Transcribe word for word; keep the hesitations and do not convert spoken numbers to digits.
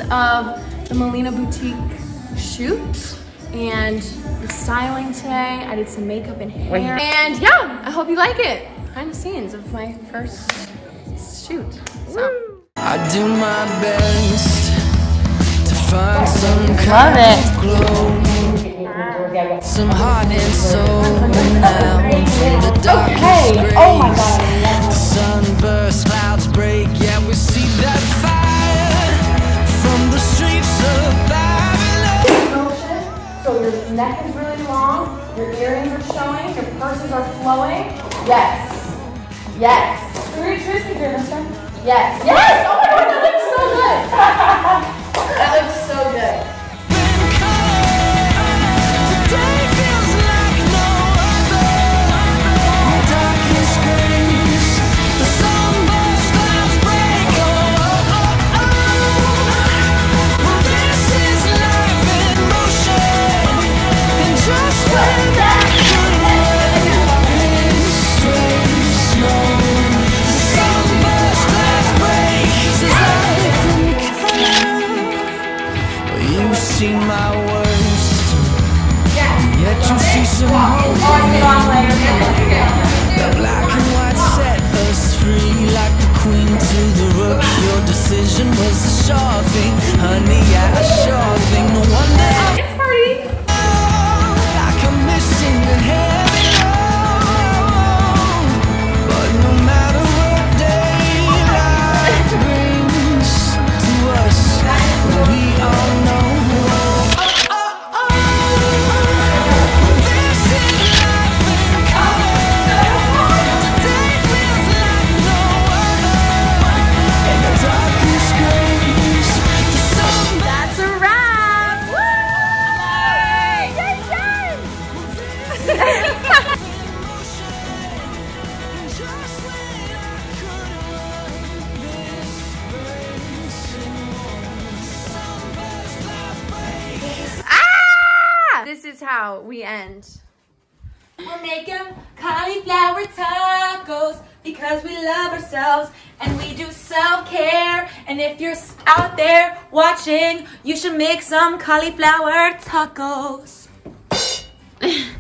of the Malena boutique shoot and the styling today. I did some makeup and hair. And yeah, I hope you like it. Behind the scenes of my first shoot. So. I do my best to find some Love kind it. of glow, some heart and soul now in the darkest Okay. grace. Oh my God. The sunburst, clouds break, yeah, we see that fire from the streets of Babylon. So your neck is really long, your earrings are showing, your purses are flowing. Yes. Yes. Three twists here, mister. Yes. Yes! Oh my God, that looks so good! That looks so good. Today feels like no other. The darkness grace, the sunburst, clouds break. Oh, oh, oh, oh. Well, this is life in motion, and just when I could walk this strange snow, the sunburst, clouds break. This is life in color. Well, you've seen my worst, yet you see some hope. The black and white set us free, like the queen to the rook. Your decision was a sure thing, honey, yeah, a sure thing. No wonder I feel like I'm missing a heavy load. But no matter what daylight brings to us, we all know. That's a wrap! Woo! Yay, done! Ah! This is how we end. We'll make them cauliflower tacos because we love ourselves and we do self-care. And if you're out there watching, you should make some cauliflower tacos.